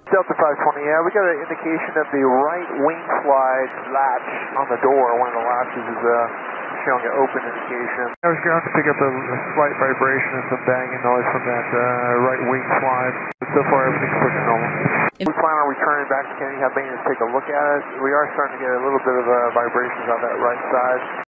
Delta 520, yeah, we got an indication that the right wing slide latch on the door, one of the latches is showing an open indication. I was going to pick up a slight vibration and some banging noise from that right wing slide. But so far, everything's pretty normal. We plan on returning back to Kennedy, have maintenance take a look at it. We are starting to get a little bit of vibrations on that right side.